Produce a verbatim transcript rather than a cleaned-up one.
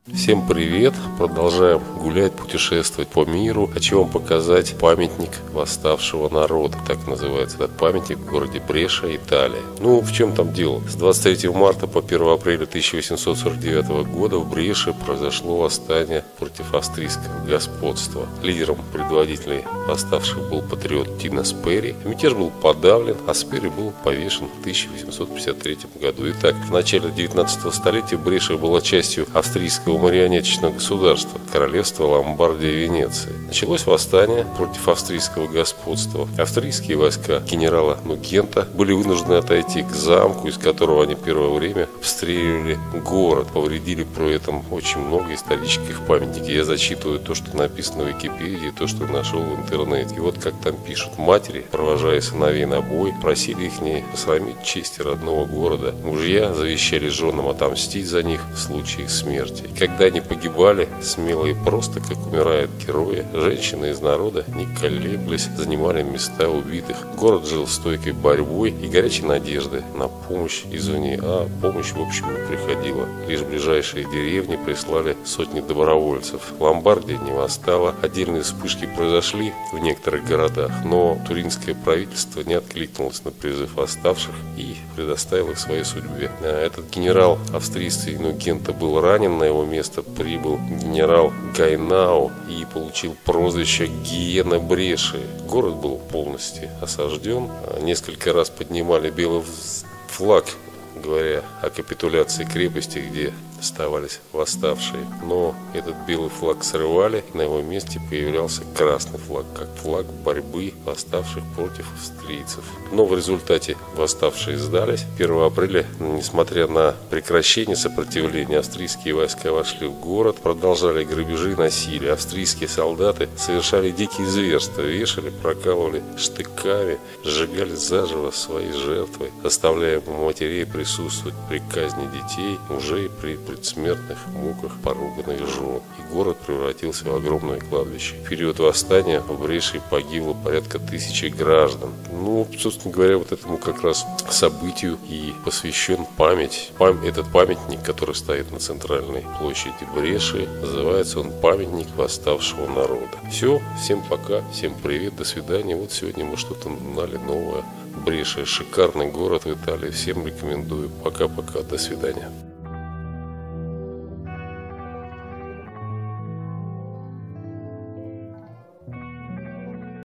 Всем привет! Продолжаем гулять, путешествовать по миру. Хочу вам показать памятник восставшего народа. Так называется этот памятник в городе Бреша, Италия. Ну, в чем там дело? С двадцать третьего марта по первое апреля тысяча восемьсот сорок девятого года в Бреше произошло восстание против австрийского господства. Лидером предводителей восставших был патриот Тино Сперри. Мятеж был подавлен, а Сперри был повешен в тысяча восемьсот пятьдесят третьем году. Итак, в начале девятнадцатого столетия Бреша была частью австрийского марионеточного государства, королевства Ломбардия и Венеция. Началось восстание против австрийского господства. Австрийские войска генерала Нугента были вынуждены отойти к замку, из которого они первое время обстреливали город, повредили при этом очень много исторических памятников. Я зачитываю то, что написано в Википедии, то, что нашел в интернете. И вот как там пишут: матери, провожая сыновей на бой, просили их не посрамить чести родного города. Мужья завещали женам отомстить за них в случае смерти. Когда они погибали, смело и просто, как умирают герои, женщины из народа, не колеблясь, занимали места убитых. Город жил стойкой борьбой и горячей надеждой на помощь извне, а помощь, в общем, не приходила. Лишь ближайшие деревни прислали сотни добровольцев. Ломбардия не восстала, отдельные вспышки произошли в некоторых городах, но туринское правительство не откликнулось на призыв восставших и предоставило их своей судьбе. Этот генерал австрийский Нугента был ранен, на его место прибыл генерал Гайнау и получил прозвище Гиена Бреши. Город был полностью осажден. Несколько раз поднимали белый флаг, говоря о капитуляции крепости, где оставались восставшие. Но этот белый флаг срывали, на его месте появлялся красный флаг, как флаг борьбы восставших против австрийцев. Но в результате восставшие сдались. первого апреля, несмотря на прекращение сопротивления, австрийские войска вошли в город, продолжали грабежи и насилие. Австрийские солдаты совершали дикие зверства, вешали, прокалывали штыками, сжигали заживо свои жертвы, заставляя матерей присутствовать при казни детей, мужей при предсмертных муках поруганных жен. И город превратился в огромное кладбище. В период восстания в Бреше погибло порядка тысячи граждан. Ну, собственно говоря, вот этому как раз событию и посвящен память. Пам... Этот памятник, который стоит на центральной площади Бреши, называется он «Памятник восставшего народа». Все, всем пока, всем привет, до свидания. Вот сегодня мы что-то узнали новое. Бреша — шикарный город в Италии. Всем рекомендую. Пока-пока, до свидания.